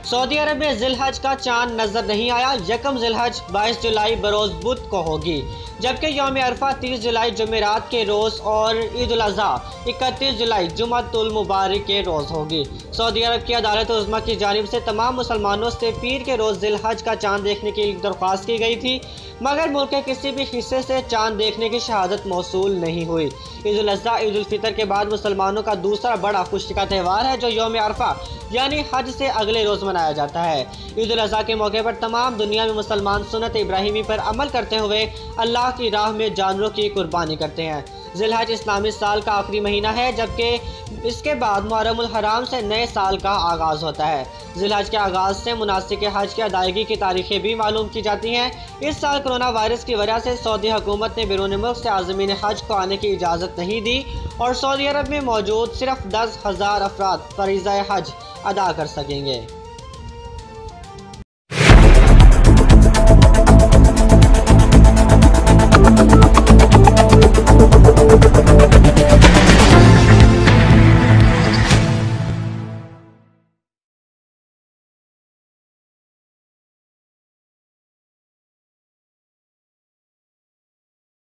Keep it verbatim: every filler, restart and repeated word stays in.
Saudi अरब में जिलहज का चांद नजर नहीं आया। यकम जिलहज बाईस जुलाई बरोज बुध को होगी, जबकि यौम अरफा तीस जुलाई जुमेरात के रोज़ और ईद उल अज़हा इकतीस जुलाई जुमअतुल मुबारक के रोज़ होगी। सऊदी अरब की अदालत उज़्मा की जानिब से तमाम मुसलमानों से पीर के रोज़ जिलहज का चांद देखने की दरख्वास्त की गई थी, मगर मुल्क के किसी भी हिस्से से चांद देखने की शहादत मौसूल नहीं हुई। ईद उल अज़हा ईद उल फितर के बाद मुसलमानों का दूसरा बड़ा खुशी का त्यौहार है, जो यौम अरफा यानी हज से अगले रोज़ मनाया जाता है। ईद उल अज़हा के मौके पर तमाम दुनिया में मुसलमान सुन्नत इब्राहिमी पर अमल करते हुए अल्लाह की राह में जानवरों की कुर्बानी करते हैं। जिलहज इस्लामी साल का आखिरी महीना है, जबकि इसके बाद मुहर्रमुल हराम से नए साल का आगाज़ होता है। जिलहज के आगाज़ से मुनासिक हज की अदायगी की तारीखें भी मालूम की जाती हैं। इस साल कोरोना वायरस की वजह से सऊदी हुकूमत ने बैरून मुल्क से आज़मीन हज को आने की इजाज़त नहीं दी और सऊदी अरब में मौजूद सिर्फ दस हज़ार अफराद फरीज़ा हज अदा कर सकेंगे।